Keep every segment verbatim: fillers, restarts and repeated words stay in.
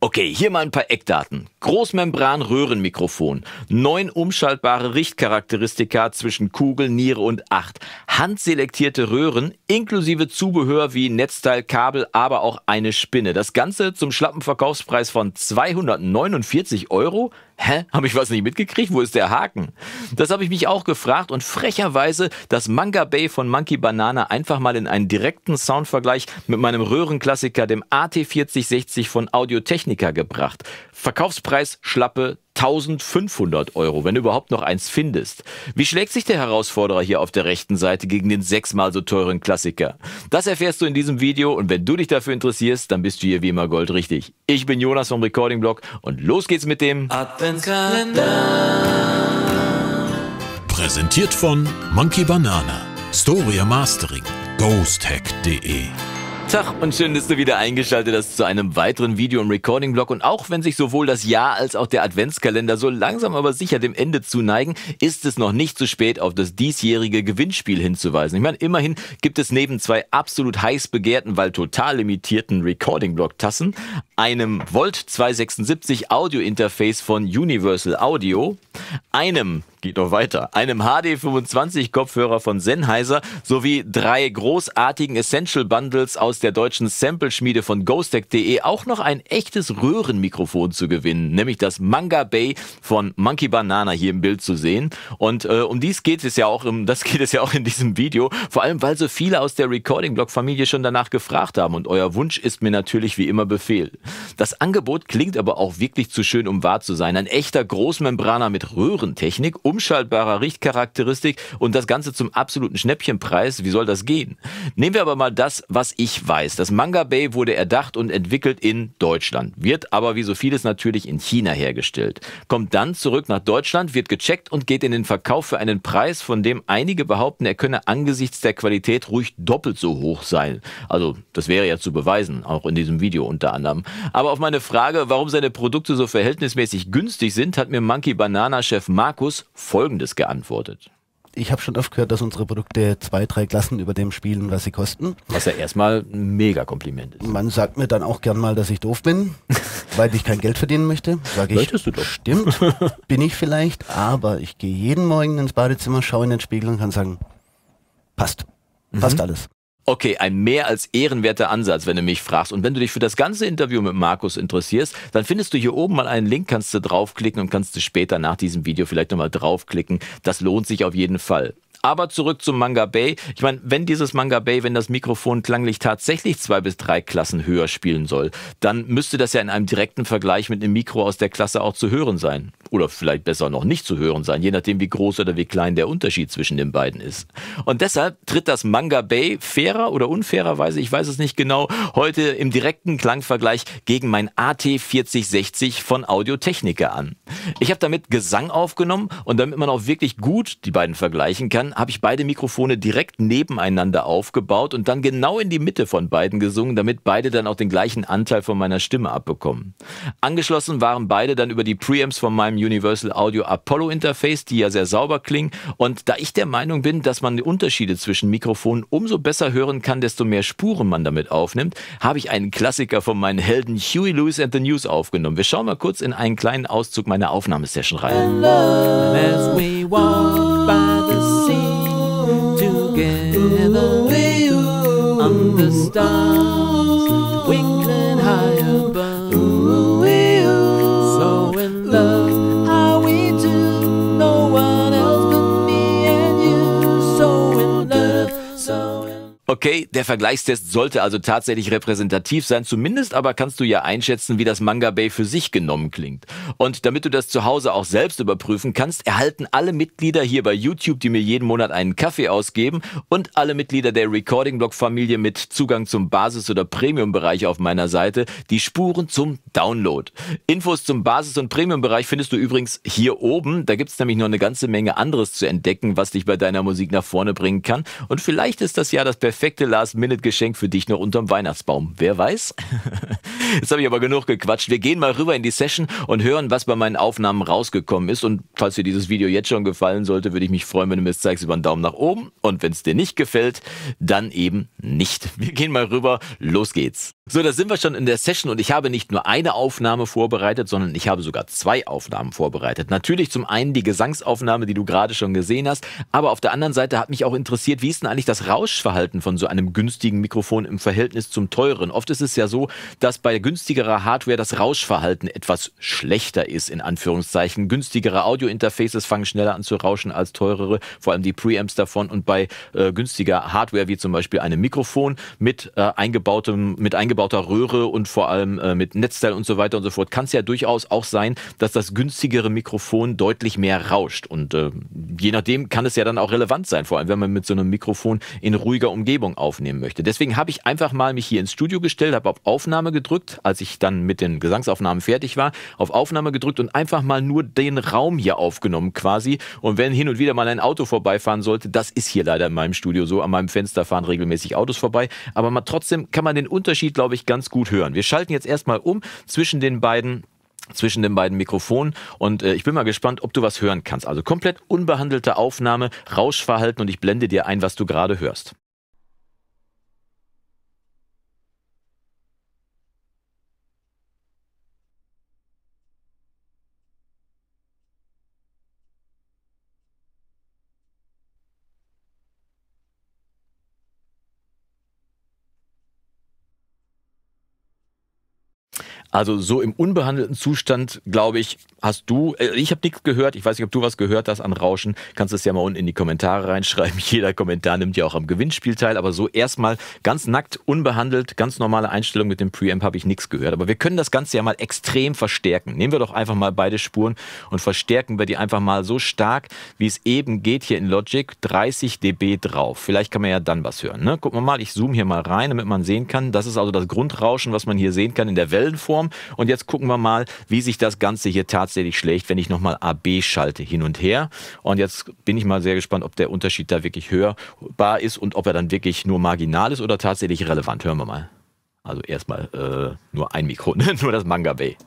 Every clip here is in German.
Okay, hier mal ein paar Eckdaten. Großmembran-Röhrenmikrofon, neun umschaltbare Richtcharakteristika zwischen Kugel, Niere und Acht, handselektierte Röhren inklusive Zubehör wie Netzteil, Kabel, aber auch eine Spinne. Das Ganze zum schlappen Verkaufspreis von zweihundertneunundvierzig Euro? Hä? Habe ich was nicht mitgekriegt? Wo ist der Haken? Das habe ich mich auch gefragt und frecherweise das Manga Bay von Monkey Banana einfach mal in einen direkten Soundvergleich mit meinem Röhrenklassiker, dem A T vierzig sechzig von Audio-Technica gebracht. Verkaufspreis schlappe eintausendfünfhundert Euro, wenn du überhaupt noch eins findest. Wie schlägt sich der Herausforderer hier auf der rechten Seite gegen den sechsmal so teuren Klassiker? Das erfährst du in diesem Video und wenn du dich dafür interessierst, dann bist du hier wie immer goldrichtig. Ich bin Jonas vom Recording Blog und los geht's mit dem Adventskalender. Präsentiert von Monkey Banana, Storia Mastering, ghosthack punkt de. Tag und schön, dass du wieder eingeschaltet hast zu einem weiteren Video im Recording-Blog. Und auch wenn sich sowohl das Jahr als auch der Adventskalender so langsam aber sicher dem Ende zuneigen, ist es noch nicht zu spät, auf das diesjährige Gewinnspiel hinzuweisen. Ich meine, immerhin gibt es neben zwei absolut heiß begehrten, weil total limitierten Recording-Blog-Tassen, einem Volt zweihundertsechsundsiebzig Audio-Interface von Universal Audio, einem, geht noch weiter, einem H D fünfundzwanzig Kopfhörer von Sennheiser sowie drei großartigen Essential-Bundles aus der deutschen Sample-Schmiede von ghosthack punkt de auch noch ein echtes Röhrenmikrofon zu gewinnen, nämlich das Manga Bay von Monkey Banana hier im Bild zu sehen. Und äh, um dies geht es ja auch, um das geht es ja auch in diesem Video, vor allem weil so viele aus der Recording-Blog-Familie schon danach gefragt haben und euer Wunsch ist mir natürlich wie immer Befehl. Das Angebot klingt aber auch wirklich zu schön, um wahr zu sein. Ein echter Großmembraner mit Röhrentechnik, umschaltbarer Richtcharakteristik und das Ganze zum absoluten Schnäppchenpreis. Wie soll das gehen? Nehmen wir aber mal das, was ich weiß. Das Manga Bay wurde erdacht und entwickelt in Deutschland, wird aber wie so vieles natürlich in China hergestellt. Kommt dann zurück nach Deutschland, wird gecheckt und geht in den Verkauf für einen Preis, von dem einige behaupten, er könne angesichts der Qualität ruhig doppelt so hoch sein. Also das wäre ja zu beweisen, auch in diesem Video unter anderem. Aber auf meine Frage, warum seine Produkte so verhältnismäßig günstig sind, hat mir Monkey Banana-Chef Markus Folgendes geantwortet. Ich habe schon oft gehört, dass unsere Produkte zwei, drei Klassen über dem spielen, was sie kosten. Was ja erstmal ein mega Kompliment ist. Man sagt mir dann auch gern mal, dass ich doof bin, weil ich kein Geld verdienen möchte. Sag ich, möchtest du doch. Stimmt, bin ich vielleicht, aber ich gehe jeden Morgen ins Badezimmer, schaue in den Spiegel und kann sagen, passt, passt mhm. alles. Okay, ein mehr als ehrenwerter Ansatz, wenn du mich fragst. Und wenn du dich für das ganze Interview mit Markus interessierst, dann findest du hier oben mal einen Link, kannst du draufklicken und kannst du später nach diesem Video vielleicht nochmal draufklicken. Das lohnt sich auf jeden Fall. Aber zurück zum Manga Bay. Ich meine, wenn dieses Manga Bay, wenn das Mikrofon klanglich tatsächlich zwei bis drei Klassen höher spielen soll, dann müsste das ja in einem direkten Vergleich mit einem Mikro aus der Klasse auch zu hören sein. Oder vielleicht besser noch nicht zu hören sein, je nachdem wie groß oder wie klein der Unterschied zwischen den beiden ist. Und deshalb tritt das Manga Bay fairer oder unfairerweise, ich weiß es nicht genau, heute im direkten Klangvergleich gegen mein A T vierzig sechzig von Audio-Technica an. Ich habe damit Gesang aufgenommen und damit man auch wirklich gut die beiden vergleichen kann, habe ich beide Mikrofone direkt nebeneinander aufgebaut und dann genau in die Mitte von beiden gesungen, damit beide dann auch den gleichen Anteil von meiner Stimme abbekommen. Angeschlossen waren beide dann über die Preamps von meinem Universal Audio Apollo Interface, die ja sehr sauber klingen. Und da ich der Meinung bin, dass man die Unterschiede zwischen Mikrofonen umso besser hören kann, desto mehr Spuren man damit aufnimmt, habe ich einen Klassiker von meinen Helden Huey Lewis and the News aufgenommen. Wir schauen mal kurz in einen kleinen Auszug meiner Aufnahmesession rein. As we walk by the sea together under stars twinkling high above, so in love how we do, no one else but me and you, so in love, so in Okay, der Vergleichstest sollte also tatsächlich repräsentativ sein, zumindest aber kannst du ja einschätzen, wie das Manga Bay für sich genommen klingt. Und damit du das zu Hause auch selbst überprüfen kannst, erhalten alle Mitglieder hier bei YouTube, die mir jeden Monat einen Kaffee ausgeben, und alle Mitglieder der Recording-Blog-Familie mit Zugang zum Basis- oder Premium-Bereich auf meiner Seite die Spuren zum Download. Infos zum Basis- und Premium-Bereich findest du übrigens hier oben. Da gibt's nämlich noch eine ganze Menge anderes zu entdecken, was dich bei deiner Musik nach vorne bringen kann. Und vielleicht ist das ja das perfekte perfekte Last-Minute-Geschenk für dich noch unterm Weihnachtsbaum. Wer weiß? Jetzt habe ich aber genug gequatscht. Wir gehen mal rüber in die Session und hören, was bei meinen Aufnahmen rausgekommen ist. Und falls dir dieses Video jetzt schon gefallen sollte, würde ich mich freuen, wenn du mir es zeigst über einen Daumen nach oben. Und wenn es dir nicht gefällt, dann eben nicht. Wir gehen mal rüber. Los geht's. So, da sind wir schon in der Session und ich habe nicht nur eine Aufnahme vorbereitet, sondern ich habe sogar zwei Aufnahmen vorbereitet. Natürlich zum einen die Gesangsaufnahme, die du gerade schon gesehen hast, aber auf der anderen Seite hat mich auch interessiert, wie ist denn eigentlich das Rauschverhalten von so einem günstigen Mikrofon im Verhältnis zum teuren? Oft ist es ja so, dass bei günstigerer Hardware das Rauschverhalten etwas schlechter ist, in Anführungszeichen. Günstigere Audio-Interfaces fangen schneller an zu rauschen als teurere, vor allem die Preamps davon. Und bei äh, günstiger Hardware, wie zum Beispiel einem Mikrofon mit äh, eingebautem, mit eingebauter Röhre und vor allem äh, mit Netzteil und so weiter und so fort, kann es ja durchaus auch sein, dass das günstigere Mikrofon deutlich mehr rauscht. Und äh, je nachdem kann es ja dann auch relevant sein, vor allem wenn man mit so einem Mikrofon in ruhiger Umgebung aufnehmen möchte. Deswegen habe ich einfach mal mich hier ins Studio gestellt, habe auf Aufnahme gedrückt, als ich dann mit den Gesangsaufnahmen fertig war, auf Aufnahme gedrückt und einfach mal nur den Raum hier aufgenommen quasi. Und wenn hin und wieder mal ein Auto vorbeifahren sollte, das ist hier leider in meinem Studio so, an meinem Fenster fahren regelmäßig Autos vorbei, aber mal trotzdem kann man den Unterschied, glaube ich, ganz gut hören. Wir schalten jetzt erstmal um zwischen den beiden zwischen den beiden Mikrofonen und äh, ich bin mal gespannt, ob du was hören kannst. Also komplett unbehandelte Aufnahme, Rauschverhalten und ich blende dir ein, was du gerade hörst. Also so im unbehandelten Zustand, glaube ich, hast du, äh, ich habe nichts gehört, ich weiß nicht, ob du was gehört hast an Rauschen, kannst es ja mal unten in die Kommentare reinschreiben. Jeder Kommentar nimmt ja auch am Gewinnspiel teil, aber so erstmal ganz nackt, unbehandelt, ganz normale Einstellung mit dem Preamp habe ich nichts gehört. Aber wir können das Ganze ja mal extrem verstärken. Nehmen wir doch einfach mal beide Spuren und verstärken wir die einfach mal so stark, wie es eben geht hier in Logic, dreißig Dezibel drauf. Vielleicht kann man ja dann was hören. Ne? Gucken wir mal, ich zoome hier mal rein, damit man sehen kann. Das ist also das Grundrauschen, was man hier sehen kann in der Wellenform. Und jetzt gucken wir mal, wie sich das Ganze hier tatsächlich schlägt, wenn ich nochmal A B schalte hin und her. Und jetzt bin ich mal sehr gespannt, ob der Unterschied da wirklich hörbar ist und ob er dann wirklich nur marginal ist oder tatsächlich relevant. Hören wir mal. Also erstmal äh, nur ein Mikro, nur das Manga Bay.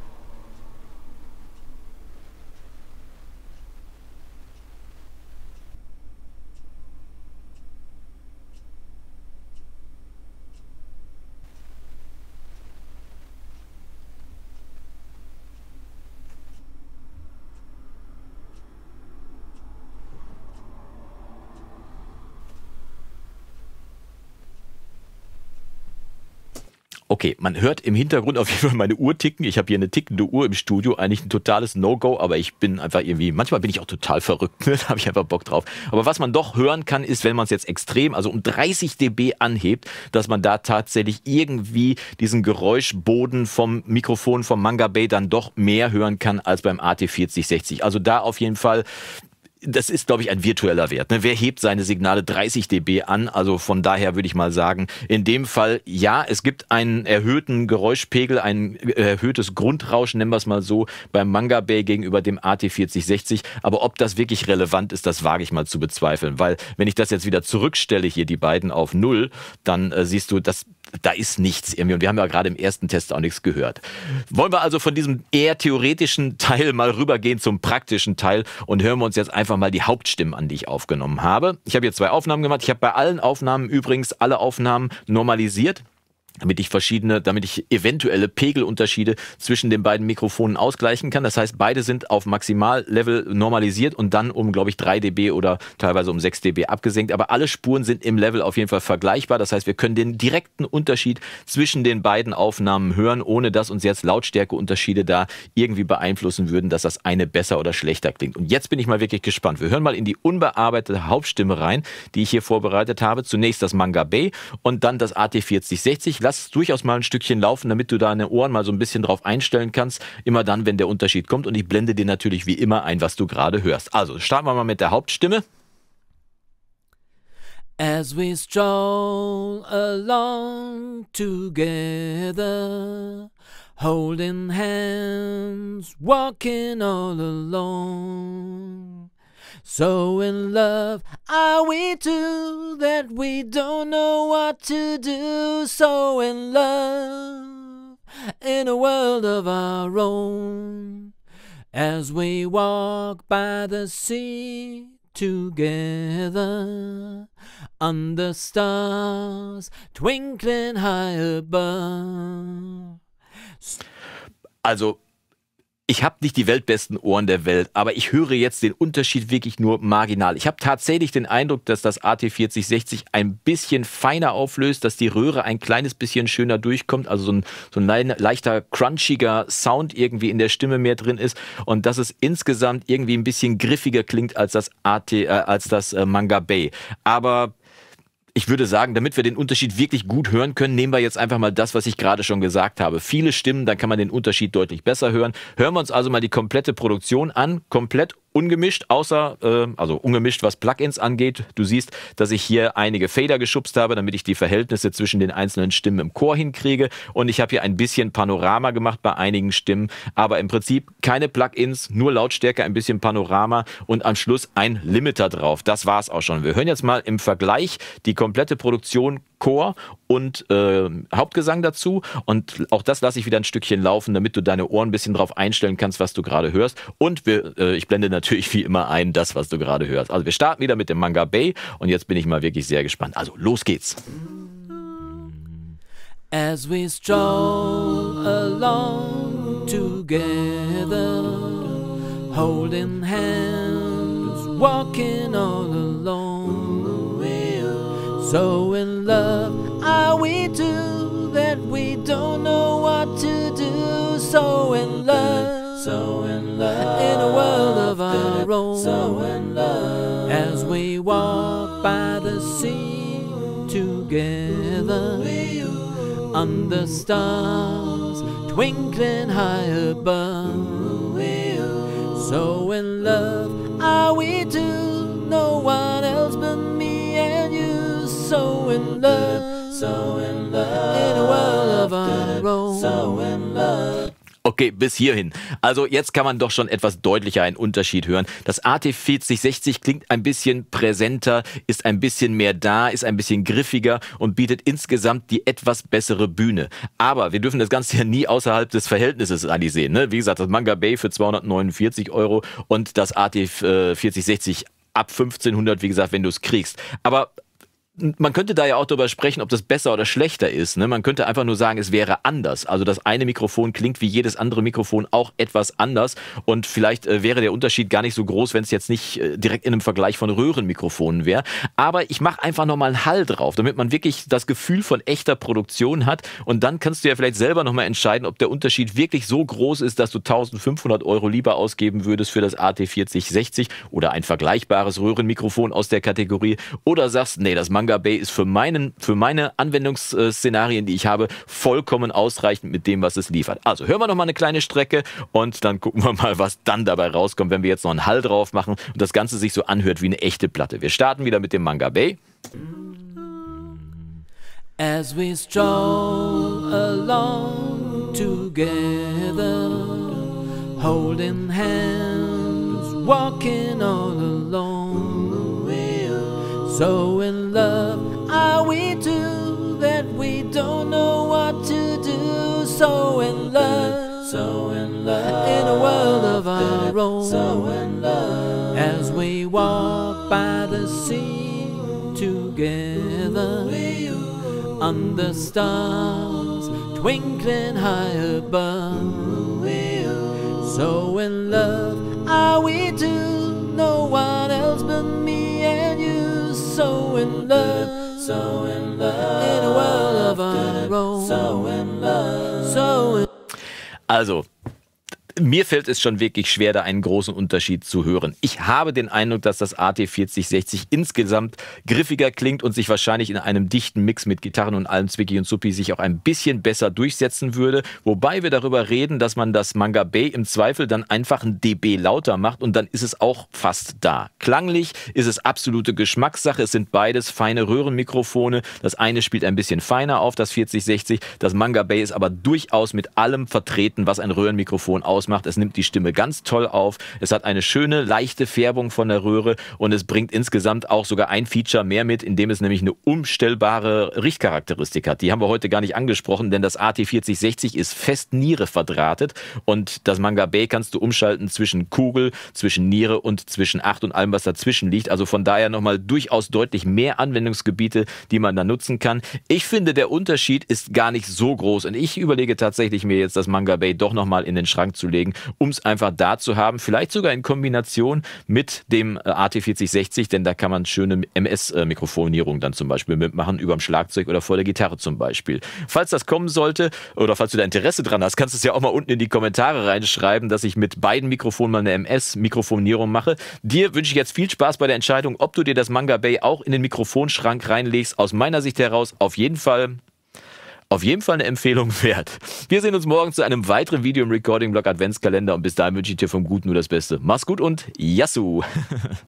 Okay, man hört im Hintergrund auf jeden Fall meine Uhr ticken. Ich habe hier eine tickende Uhr im Studio. Eigentlich ein totales No-Go, aber ich bin einfach irgendwie, manchmal bin ich auch total verrückt. Da habe ich einfach Bock drauf. Aber was man doch hören kann, ist, wenn man es jetzt extrem, also um dreißig Dezibel anhebt, dass man da tatsächlich irgendwie diesen Geräuschboden vom Mikrofon vom Manga Bay dann doch mehr hören kann als beim A T vierzig sechzig. Also da auf jeden Fall. Das ist, glaube ich, ein virtueller Wert. Ne? Wer hebt seine Signale dreißig Dezibel an? Also von daher würde ich mal sagen, in dem Fall, ja, es gibt einen erhöhten Geräuschpegel, ein erhöhtes Grundrauschen, nennen wir es mal so, beim Manga Bay gegenüber dem A T vierzig sechzig. Aber ob das wirklich relevant ist, das wage ich mal zu bezweifeln. Weil wenn ich das jetzt wieder zurückstelle, hier die beiden auf Null, dann äh, siehst du, das, da ist nichts irgendwie. Und wir haben ja gerade im ersten Test auch nichts gehört. Wollen wir also von diesem eher theoretischen Teil mal rübergehen zum praktischen Teil und hören wir uns jetzt einfach mal die Hauptstimmen an, die ich aufgenommen habe. Ich habe hier zwei Aufnahmen gemacht. Ich habe bei allen Aufnahmen übrigens alle Aufnahmen normalisiert, damit ich verschiedene, damit ich eventuelle Pegelunterschiede zwischen den beiden Mikrofonen ausgleichen kann. Das heißt, beide sind auf Maximallevel normalisiert und dann um, glaube ich, drei Dezibel oder teilweise um sechs Dezibel abgesenkt. Aber alle Spuren sind im Level auf jeden Fall vergleichbar. Das heißt, wir können den direkten Unterschied zwischen den beiden Aufnahmen hören, ohne dass uns jetzt Lautstärkeunterschiede da irgendwie beeinflussen würden, dass das eine besser oder schlechter klingt. Und jetzt bin ich mal wirklich gespannt. Wir hören mal in die unbearbeitete Hauptstimme rein, die ich hier vorbereitet habe. Zunächst das Manga Bay und dann das A T vierzig sechzig. Lass es durchaus mal ein Stückchen laufen, damit du deine Ohren mal so ein bisschen drauf einstellen kannst. Immer dann, wenn der Unterschied kommt. Und ich blende dir natürlich wie immer ein, was du gerade hörst. Also starten wir mal mit der Hauptstimme. As we stroll along together, holding hands, walking all alone. So in love are we two that we don't know what to do. So in love in a world of our own. As we walk by the sea together, under stars twinkling high above. Also, ich habe nicht die weltbesten Ohren der Welt, aber ich höre jetzt den Unterschied wirklich nur marginal. Ich habe tatsächlich den Eindruck, dass das A T vierzig sechzig ein bisschen feiner auflöst, dass die Röhre ein kleines bisschen schöner durchkommt, also so ein, so ein leichter, crunchiger Sound irgendwie in der Stimme mehr drin ist und dass es insgesamt irgendwie ein bisschen griffiger klingt als das A T, äh, als das äh, Manga Bay. Aber ich würde sagen, damit wir den Unterschied wirklich gut hören können, nehmen wir jetzt einfach mal das, was ich gerade schon gesagt habe. Viele Stimmen, dann kann man den Unterschied deutlich besser hören. Hören wir uns also mal die komplette Produktion an, komplett ungemischt, außer, äh, also ungemischt, was Plugins angeht. Du siehst, dass ich hier einige Fader geschubst habe, damit ich die Verhältnisse zwischen den einzelnen Stimmen im Chor hinkriege. Und ich habe hier ein bisschen Panorama gemacht bei einigen Stimmen, aber im Prinzip keine Plugins, nur Lautstärke, ein bisschen Panorama und am Schluss ein Limiter drauf. Das war's auch schon. Wir hören jetzt mal im Vergleich die komplette Produktion Chor und äh, Hauptgesang dazu und auch das lasse ich wieder ein Stückchen laufen, damit du deine Ohren ein bisschen drauf einstellen kannst, was du gerade hörst und wir, äh, ich blende natürlich wie immer ein, das, was du gerade hörst. Also wir starten wieder mit dem Manga Bay und jetzt bin ich mal wirklich sehr gespannt. Also los geht's. As we stroll along together, holding hands, walking all alone. So in love are we two that we don't know what to do. So in love, so in love, in a world of our own. So in love, as we walk by the sea together, under stars twinkling high above. So in love are we two, no one else but me and you. So in love, so in love, in a world of our own. So in love. Okay, bis hierhin. Also jetzt kann man doch schon etwas deutlicher einen Unterschied hören. Das A T vierzig sechzig klingt ein bisschen präsenter, ist ein bisschen mehr da, ist ein bisschen griffiger und bietet insgesamt die etwas bessere Bühne. Aber wir dürfen das Ganze ja nie außerhalb des Verhältnisses ansehen. Ne? Wie gesagt, das Manga Bay für zweihundertneunundvierzig Euro und das A T vierzig sechzig ab fünfzehnhundert, wie gesagt, wenn du es kriegst. Aber man könnte da ja auch darüber sprechen, ob das besser oder schlechter ist. Ne? Man könnte einfach nur sagen, es wäre anders. Also das eine Mikrofon klingt wie jedes andere Mikrofon auch etwas anders und vielleicht äh, wäre der Unterschied gar nicht so groß, wenn es jetzt nicht äh, direkt in einem Vergleich von Röhrenmikrofonen wäre. Aber ich mache einfach nochmal einen Hall drauf, damit man wirklich das Gefühl von echter Produktion hat und dann kannst du ja vielleicht selber nochmal entscheiden, ob der Unterschied wirklich so groß ist, dass du eintausendfünfhundert Euro lieber ausgeben würdest für das A T vierzig sechzig oder ein vergleichbares Röhrenmikrofon aus der Kategorie oder sagst, nee, das Manga Bay ist für, meinen, für meine Anwendungsszenarien, die ich habe, vollkommen ausreichend mit dem, was es liefert. Also hören wir noch mal eine kleine Strecke und dann gucken wir mal, was dann dabei rauskommt, wenn wir jetzt noch einen Hall drauf machen und das Ganze sich so anhört wie eine echte Platte. Wir starten wieder mit dem Manga Bay. As we stroll along together, holding hands, walking all alone. So in love are we two that we don't know what to do. So in love, so in love, in a world of our own. So in love, as we walk by the sea together, under stars twinkling high above. So in love are we two, no one else but me and you. So in love, so in love, in a world of our own. So in love, so in Also, mir fällt es schon wirklich schwer, da einen großen Unterschied zu hören. Ich habe den Eindruck, dass das A T vierzig sechzig insgesamt griffiger klingt und sich wahrscheinlich in einem dichten Mix mit Gitarren und allem Zwicky und Suppi sich auch ein bisschen besser durchsetzen würde. Wobei wir darüber reden, dass man das Manga Bay im Zweifel dann einfach ein dB lauter macht und dann ist es auch fast da. Klanglich ist es absolute Geschmackssache. Es sind beides feine Röhrenmikrofone. Das eine spielt ein bisschen feiner auf, das vierzig sechzig. Das Manga Bay ist aber durchaus mit allem vertreten, was ein Röhrenmikrofon ausmacht. ausmacht. Es nimmt die Stimme ganz toll auf. Es hat eine schöne, leichte Färbung von der Röhre und es bringt insgesamt auch sogar ein Feature mehr mit, indem es nämlich eine umstellbare Richtcharakteristik hat. Die haben wir heute gar nicht angesprochen, denn das A T vierzig sechzig ist fest Niere verdrahtet und das Manga Bay kannst du umschalten zwischen Kugel, zwischen Niere und zwischen acht und allem, was dazwischen liegt. Also von daher nochmal durchaus deutlich mehr Anwendungsgebiete, die man da nutzen kann. Ich finde, der Unterschied ist gar nicht so groß und ich überlege tatsächlich mir jetzt das Manga Bay doch nochmal in den Schrank zu legen, um es einfach da zu haben. Vielleicht sogar in Kombination mit dem A T vierzig sechzig, denn da kann man schöne M S-Mikrofonierung dann zum Beispiel mitmachen, überm Schlagzeug oder vor der Gitarre zum Beispiel. Falls das kommen sollte oder falls du da Interesse dran hast, kannst du es ja auch mal unten in die Kommentare reinschreiben, dass ich mit beiden Mikrofonen mal eine M S-Mikrofonierung mache. Dir wünsche ich jetzt viel Spaß bei der Entscheidung, ob du dir das Manga Bay auch in den Mikrofonschrank reinlegst. Aus meiner Sicht heraus auf jeden Fall Auf jeden Fall eine Empfehlung wert. Wir sehen uns morgen zu einem weiteren Video im Recording-Blog Adventskalender und bis dahin wünsche ich dir vom Guten nur das Beste. Mach's gut und Yassou!